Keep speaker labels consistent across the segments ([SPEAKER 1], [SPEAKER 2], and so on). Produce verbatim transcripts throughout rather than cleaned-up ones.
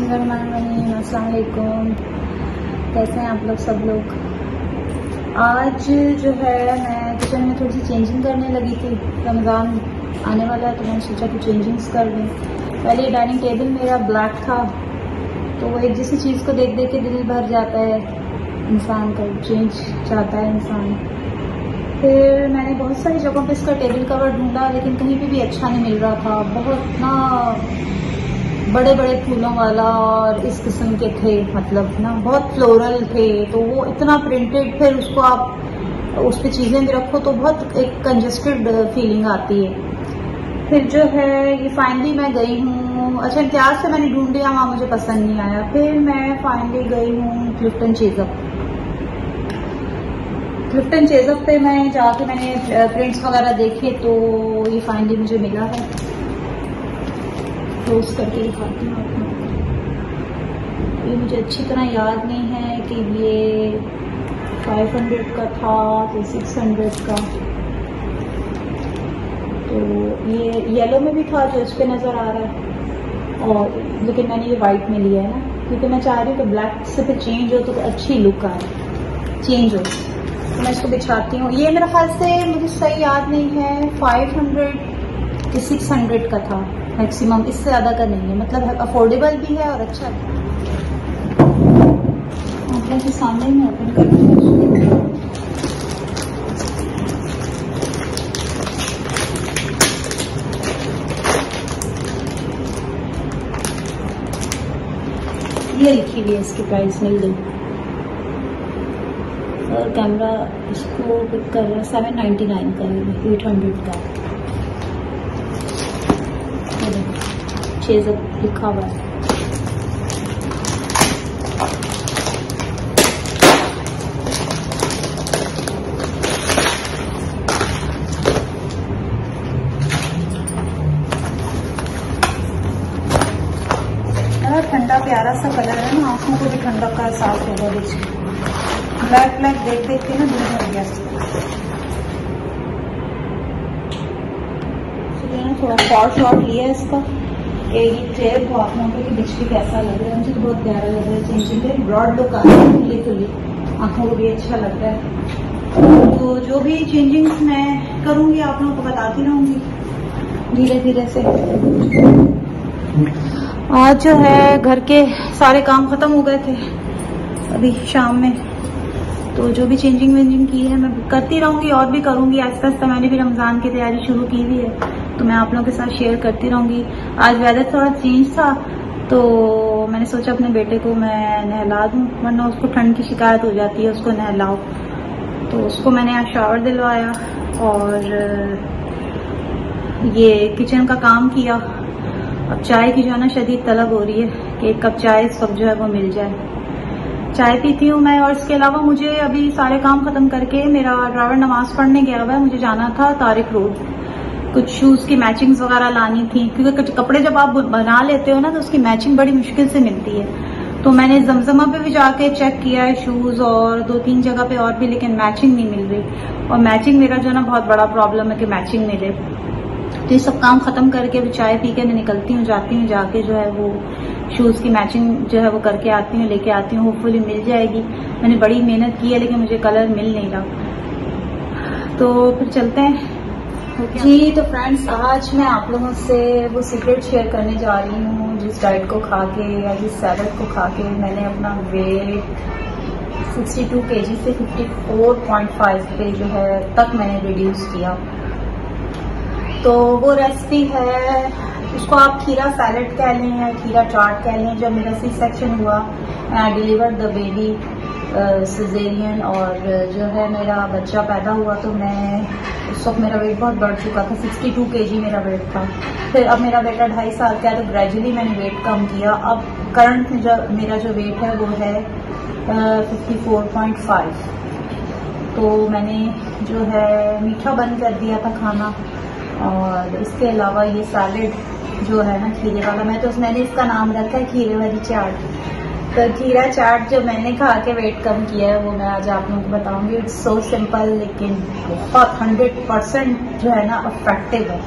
[SPEAKER 1] बिस्मिल्लाहिर्रहमानिर्रहीम। अस्सलाम वालेकुम। कैसे हैं आप लोग सब लोग। आज जो है मैं किचन में थोड़ी सी चेंजिंग करने लगी थी। रमज़ान आने वाला है तो मैंने सोचा कि चेंजिंग्स कर दूँ। पहले डाइनिंग टेबल मेरा ब्लैक था तो वो एक जैसी चीज़ को देख देख के दिल भर जाता है इंसान का, चेंज चाहता है इंसान। फिर मैंने बहुत सारी जगहों पे इसका टेबल कवर ढूंढा लेकिन कहीं पे भी अच्छा नहीं मिल रहा था। बहुत ना बड़े बड़े फूलों वाला और इस किस्म के थे, मतलब ना बहुत फ्लोरल थे, तो वो इतना प्रिंटेड, फिर उसको आप उस पर चीज़ें भी रखो तो बहुत एक कंजस्टेड फीलिंग आती है। फिर जो है ये फाइनली मैं गई हूँ, अच्छा इम्तियाज से मैंने ढूंढ लिया, वहाँ मुझे पसंद नहीं आया। फिर मैं फाइनली गई हूँ क्लिफ्टन चेज़अप। क्लिफ्टन चेज़अप पे मैं जाके मैंने प्रिंट्स वगैरह देखे तो ये फाइनली मुझे मिला है। क्लोज करके दिखाती हूँ आपको। ये मुझे अच्छी तरह याद नहीं है कि ये पाँच सौ का था कि छह सौ का। तो ये येलो में भी था जो इस पे नज़र आ रहा है, और लेकिन मैंने ये वाइट में लिया है ना, क्योंकि मैं चाह रही हूँ कि ब्लैक से फिर चेंज हो तो अच्छी लुक आए, चेंज हो। तो मैं इसको बिछाती हूँ। ये मेरा ख्याल से, मुझे सही याद नहीं है, पाँच सौ कि छह सौ का था मैक्सिमम, इससे ज़्यादा का नहीं है। मतलब अफोर्डेबल भी है और अच्छा है। आप लोगों के सामने में ओपन करती हूँ। ये लिखी हुई है इसकी प्राइस मिल गई, और कैमरा इसको पिक कर रहा है सेवन नाइन्टी नाइन का, एट हंड्रेड का चेज़अप लिखा हुआ है। ठंडा प्यारा सा कलर है ना, आंखों को भी ठंडक का एहसास होगा। देखिए ब्लैक ब्लैक देख देख के ना दिल भर गया। थोड़ा शॉर्ट शॉर्ट लिया है इसका, ये ट्रेड को आप लोगों को बिजली कैसा लग रहा है। मुझे तो बहुत प्यारा लग रहा है। चेंजिंग है, ब्रॉड लुक आ रहा है, खुली खुली, आंखों को भी अच्छा लग रहा है। तो जो भी चेंजिंग्स मैं करूँगी आप लोगों को बताती रहूँगी धीरे धीरे से। आज जो है घर के सारे काम खत्म हो गए थे अभी शाम में, तो जो भी चेंजिंग वेंजिंग की है मैं करती रहूँगी और भी करूँगी आहिस्ता आहिस्ता। मैंने भी रमज़ान की तैयारी शुरू की हुई है तो मैं आप लोगों के साथ शेयर करती रहूँगी। आज वेदर थोड़ा चेंज था तो मैंने सोचा अपने बेटे को मैं नहला दूँ, वरना उसको ठंड की शिकायत हो जाती है, उसको नहलाओ। तो उसको मैंने आज शावर दिलवाया और ये किचन का काम किया। अब चाय की जो है ना शदीद तलब हो रही है कि एक कप चाय इस वक्त जो है वो मिल जाए। चाय पीती हूँ मैं, और इसके अलावा मुझे अभी सारे काम खत्म करके मेरा ड्राइवर नमाज पढ़ने गया हुआ है, मुझे जाना था तारिक रोड। कुछ शूज़ की मैचिंग्स वगैरह लानी थी, क्योंकि कपड़े जब आप बना लेते हो ना तो उसकी मैचिंग बड़ी मुश्किल से मिलती है। तो मैंने जमजमा पे भी जाके चेक किया है शूज़, और दो तीन जगह पे और भी, लेकिन मैचिंग नहीं मिल रही। और मैचिंग मेरा जो है ना बहुत बड़ा प्रॉब्लम है कि मैचिंग मिले। तो ये सब काम खत्म करके अभी चाय पी के मैं निकलती हूँ, जाती हूँ, जाके जो है वो शूज़ की मैचिंग जो है वो करके आती हूँ, लेके आती हूँ। होपफुली मिल जाएगी। मैंने बड़ी मेहनत की है लेकिन मुझे कलर मिल नहीं रहा। तो फिर चलते हैं जी। तो फ्रेंड्स, आज मैं आप लोगों से वो सीक्रेट शेयर करने जा रही हूँ जिस डाइट को खा के या जिस सैलड को खा के मैंने अपना वेट बासठ केजी से चौवन पॉइंट पाँच पे जो है तक मैंने रिड्यूस किया। तो वो रेसिपी है, उसको आप खीरा सैलड कह लें या खीरा चाट कह लें। जब मेरा सी सेक्शन हुआ, I delivered the baby caesarean, और जो है मेरा बच्चा पैदा हुआ तो मैं उस वक्त मेरा वेट बहुत बढ़ चुका था, बासठ केजी मेरा वेट था। फिर अब मेरा बेटा ढाई साल का है तो ग्रेजुअली मैंने वेट कम किया। अब करंट में जो मेरा जो वेट है वो है चौवन पॉइंट पाँच। तो मैंने जो है मीठा बंद कर दिया था खाना, और इसके अलावा ये सैलेड जो है ना खीरे वाला, मैं तो मैंने इसका नाम रखा है खीरे वाली चाट। तो खीरा चाट जो मैंने खा के वेट कम किया है वो मैं आज आप लोगों को बताऊंगी। इट्स सो सिंपल लेकिन बहुत हंड्रेड परसेंट जो है ना इफेक्टिव है।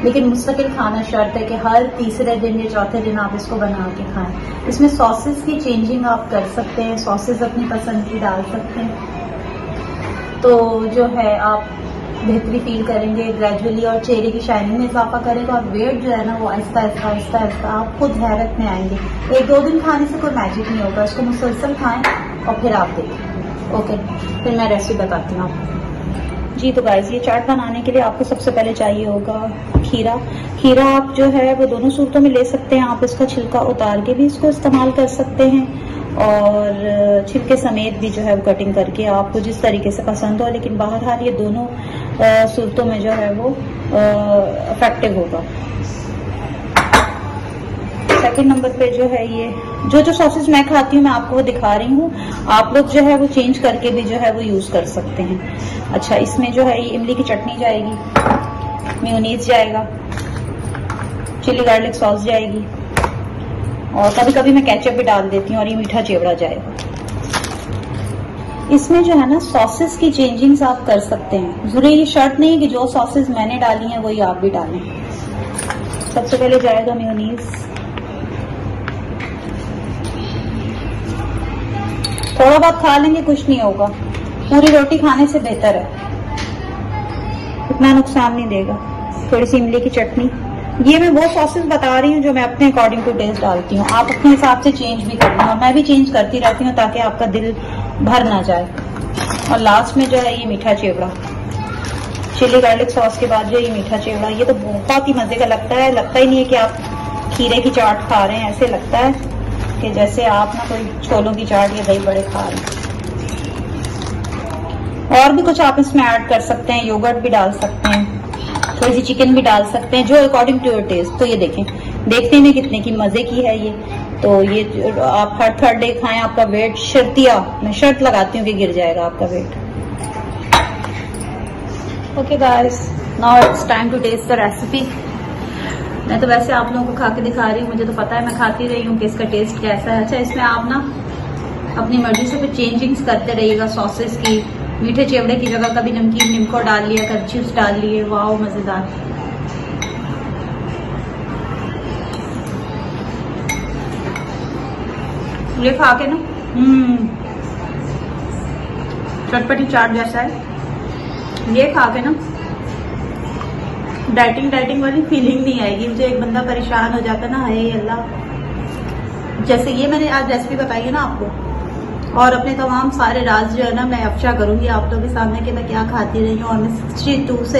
[SPEAKER 1] लेकिन मुस्तकिल खाना शर्त है कि हर तीसरे दिन या चौथे दिन आप इसको बना के खाएं। इसमें सॉसेस की चेंजिंग आप कर सकते हैं, सॉसेस अपनी पसंद की डाल सकते हैं, तो जो है आप बेहतरी फील करेंगे ग्रेजुअली, और चेहरे की शाइनिंग में इजाफा करेगा, और वेट जो है ना वो आहिस्ता आहिस्ता आहिस्ता आहिस्ता आप खुद हैरत में आएंगे। एक दो दिन खाने से कोई मैजिक नहीं होगा, इसको मुसलसल खाएं और फिर आप देखें। ओके, फिर मैं रेसिपी बताती हूँ आपको। जी तो गाइस, ये चाट बनाने के लिए आपको सबसे पहले चाहिए होगा खीरा। खीरा आप जो है वो दोनों सूरतों में ले सकते हैं, आप इसका छिलका उतार के भी इसको इस्तेमाल कर सकते हैं, और छिलके समेत भी जो है वो कटिंग करके आपको जिस तरीके से पसंद हो, लेकिन बहरहाल ये दोनों सूरतों में जो है वो इफेक्टिव होगा। सेकंड नंबर पे जो है ये जो जो सॉसेस मैं खाती हूँ मैं आपको वो दिखा रही हूँ, आप लोग जो है वो चेंज करके भी जो है वो यूज कर सकते हैं। अच्छा, इसमें जो है ये इमली की चटनी जाएगी, मेयोनीज जाएगा, चिली गार्लिक सॉस जाएगी, और कभी कभी मैं केचप भी डाल देती हूँ, और ये मीठा चिवड़ा जाएगा। इसमें जो है ना सॉसेस की चेंजिंग्स आप कर सकते हैं, जरूरी ये शर्त नहीं है कि जो सॉसेस मैंने डाली हैं वही आप भी डालें। सबसे पहले जाएगा मेयोनीज, थोड़ा बहुत खा लेंगे कुछ नहीं होगा, पूरी रोटी खाने से बेहतर है, इतना नुकसान नहीं देगा। थोड़ी सी इमली की चटनी, ये मैं वो सॉसेस बता रही हूँ जो मैं अपने अकॉर्डिंग टू टेस्ट डालती हूँ, आप अपने हिसाब से चेंज भी करती हूँ, और मैं भी चेंज करती रहती हूँ ताकि आपका दिल भर ना जाए। और लास्ट में जो है ये मीठा चिवड़ा, चिली गार्लिक सॉस के बाद जो ये मीठा चिवड़ा, ये तो बहुत ही मजे का लगता है। लगता ही नहीं है कि आप खीरे की चाट खा रहे हैं, ऐसे लगता है कि जैसे आप ना कोई छोलों की चाट या दही बड़े खा रहे हैं। और भी कुछ आप इसमें ऐड कर सकते हैं, योगर्ट भी डाल सकते हैं, थोड़ी सी चिकन भी डाल सकते हैं, जो अकॉर्डिंग टू योर टेस्ट। तो ये देखें, देखने में कितने की मजे की है ये। तो ये आप हर थर्ड डे खाएं, आपका वेट शर्तिया, मैं शर्त लगाती हूँ कि गिर जाएगा आपका weight. Okay guys, now it's time to taste the recipe. मैं तो वैसे आप लोगों को खा के दिखा रही हूँ, मुझे तो पता है, मैं खाती रही हूँ कि इसका टेस्ट कैसा है। अच्छा, इसमें आप ना अपनी मर्जी से फिर चेंजिंग्स करते रहिएगा सॉसेस की। मीठे चिवड़े की जगह कभी नमकीन निम्को डाल लिया, कभी चिप्स डाल लिए, वाह मजेदार। ये खा के ना हम्म चटपटी चाट जैसा है। ये खा के ना डाइटिंग डाइटिंग वाली फीलिंग नहीं आएगी। मुझे एक बंदा परेशान हो जाता है ना, हाय अल्लाह। जैसे ये मैंने आज रेसिपी बताई है ना आपको, और अपने तमाम सारे राज जो है ना मैं अफशा करूंगी आप लोगों के सामने कि मैं क्या खाती रही हूँ। और मैं सिक्सटी टू से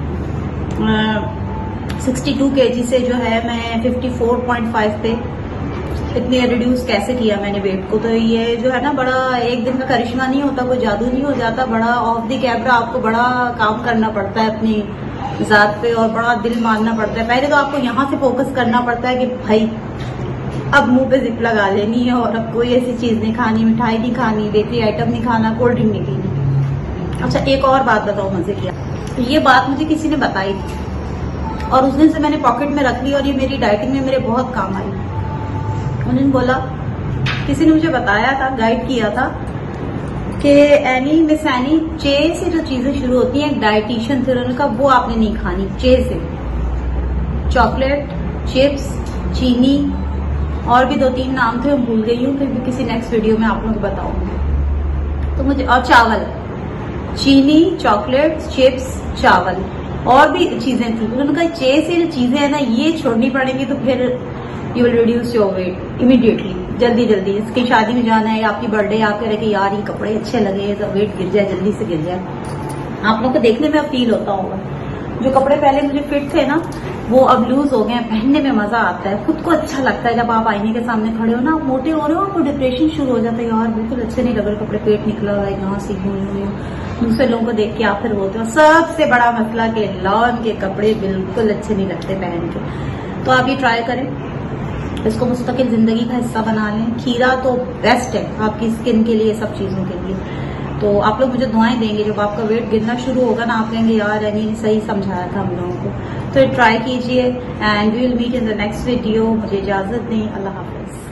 [SPEAKER 1] सिक्सटी टू केजी से जो है मैं फिफ्टी फोर पॉइंट फाइव पे इतने रिड्यूस कैसे किया मैंने वेट को। तो ये जो है ना बड़ा एक दिन का करिश्मा नहीं होता, कोई जादू नहीं हो जाता, बड़ा ऑफ द कैमरा आपको बड़ा काम करना पड़ता है अपनी जात पे, और बड़ा दिल मानना पड़ता है। पहले तो आपको यहाँ से फोकस करना पड़ता है कि भाई अब मुंह पे जिप लगा लेनी है, और अब कोई ऐसी चीज नहीं खानी, मिठाई नहीं खानी, बेकरी आइटम नहीं खाना, कोल्ड ड्रिंक नहीं पीनी। अच्छा, एक और बात बताओ मजे की, ये बात मुझे किसी ने बताई थी और उस दिन से मैंने पॉकेट में रख ली, और ये मेरी डाइटिंग में मेरे बहुत काम आई। उन्होंने बोला, किसी ने मुझे बताया था, गाइड किया था कि एनी मिस एनी चे से जो चीजें शुरू होती हैं, एक डाइटिशियन थे, उन्होंने कहा वो आपने नहीं खानी चे से। चॉकलेट, चिप्स, चीनी, और भी दो तीन नाम थे वो भूल गई हूँ, फिर भी किसी नेक्स्ट वीडियो में आप लोग बताऊंगी। तो मुझे, और चावल, चीनी, चॉकलेट, चिप्स, चावल, और भी चीजें थी। उन्होंने कहा चे से जो चीजें है ना ये छोड़नी पड़ेंगी, तो फिर you will reduce your weight immediately, जल्दी जल्दी। इसकी शादी में जाना है, आपकी बर्थडे, आप कह रहे कि यार ये कपड़े अच्छे लगे तो वेट गिर जाए, जल्दी से गिर जाए। आप लोग को देखने में अब फील होता होगा, जो कपड़े पहले मुझे फिट थे ना वो अब लूज हो गए हैं, पहनने में मजा आता है, खुद को अच्छा लगता है। जब आप आईने के सामने खड़े हो ना, आप मोटे हो रहे हो, आपको डिप्रेशन शुरू हो जाता है, यार बिल्कुल अच्छे नहीं लग रहे कपड़े, पेट निकला हुआ है, यहाँ से हुई हुई दूसरे लोगों को देख के आप फिर बोलते हो। सबसे बड़ा मसला कि लॉन के कपड़े बिल्कुल अच्छे नहीं लगते पहन के। तो आप ये ट्राई करें, इसको मुस्तकिल जिंदगी का हिस्सा बना लें। खीरा तो बेस्ट है आपकी स्किन के लिए, सब चीजों के लिए। तो आप लोग मुझे दुआएं देंगे, जब आपका वेट गिरना शुरू होगा ना, आप कहेंगे यार यानी ने सही समझाया था हम लोगों को। तो ट्राई कीजिए, and we will meet in the next video. मुझे इजाजत दें, अल्लाह हाफिज।